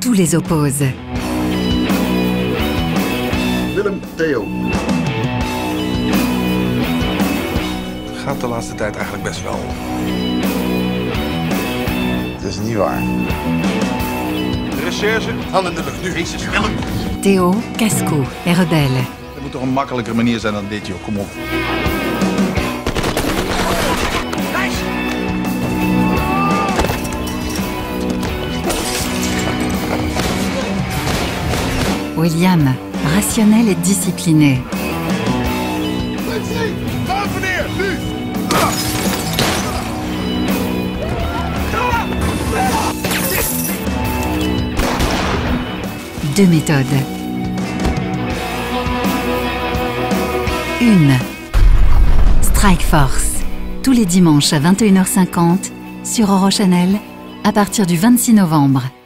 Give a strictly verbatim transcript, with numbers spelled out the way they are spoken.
Tous les opposent. Willem, Theo. Het gaat de laatste tijd eigenlijk best wel. Dat is niet waar. De recherche, handen in de lucht, nu. Jezus, Willem. Theo, casse-cou et rebelle. Er moet toch een makkelijkere manier zijn dan dit, joh. Kom op. William, rationnel et discipliné. Meneer, nu! Deux méthodes. Une. Strike Force. Tous les dimanches à vingt et une heures cinquante sur Eurochannel à partir du vingt-six novembre.